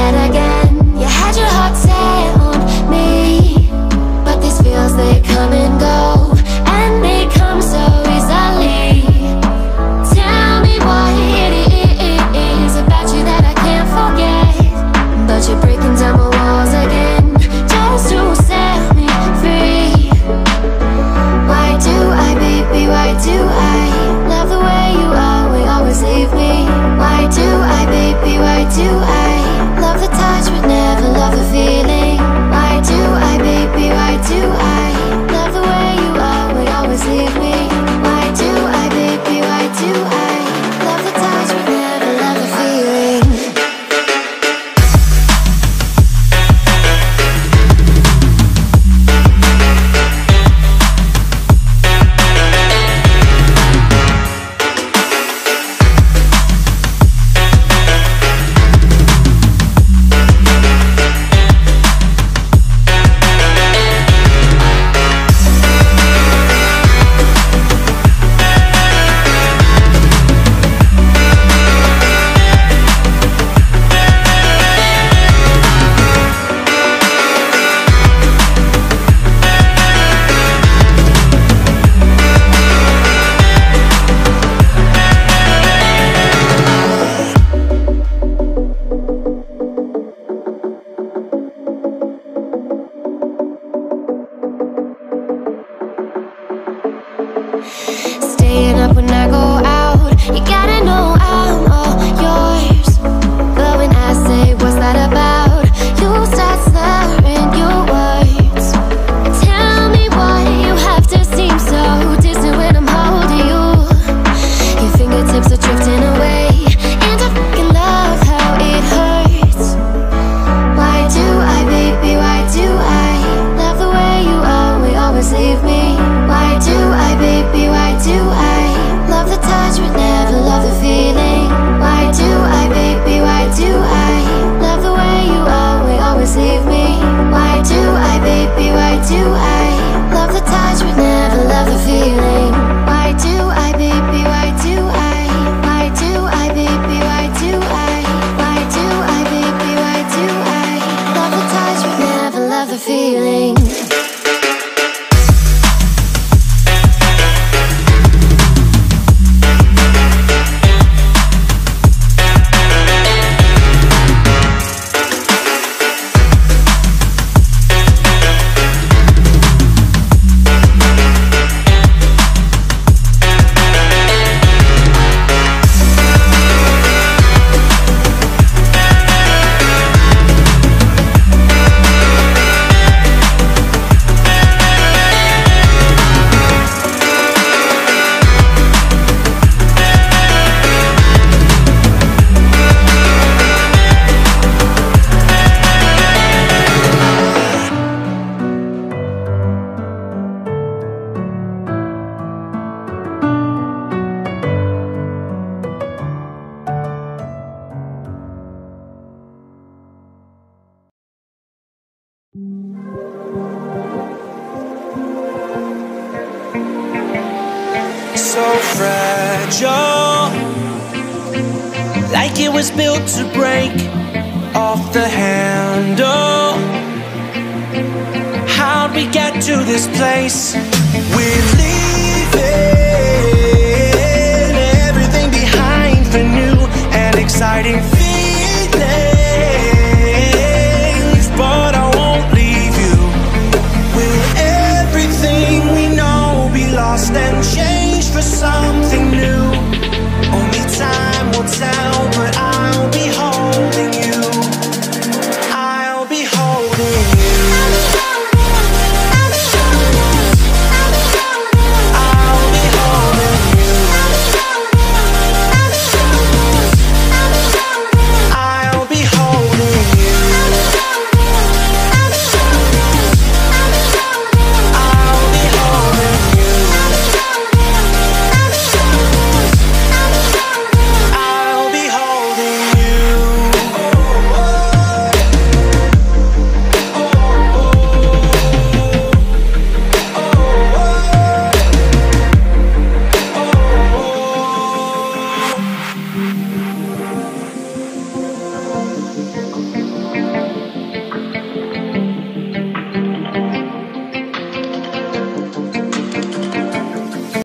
that again. You had your heart set on me, but these feels, they come and go, and they come so easily. Tell me what it is about you that I can't forget, but you're breaking down my walls again, just to set me free. Why do I, baby, why do I love the way you always leave me? Why do I, baby, why do I love the touch but never love the feeling? Why do I, baby, why do I love the way you always leave me? Why do I, baby, why do I love the touch but never love the feeling? Staying up when I go out, you gotta know I'm all yours. But when I say what's that about, you start slurring your words. Tell me why you have to seem so distant when I'm holding you. Your fingertips are drifting away, and I fucking love how it hurts. Why do I, baby, why do I love the way you always leave me? Why do I, baby, why do I love the touch but never love the feeling? Why do I, baby, why do I love the way you always leave me? Why do I, baby, why do I love the touch but never love the feeling? Why do I, baby, why do I? Why do I, baby, why do I? Why do I, baby, why do I love the touch but never love the feeling? So fragile, like it was built to break off the handle. How'd we get to this place? We're leaving.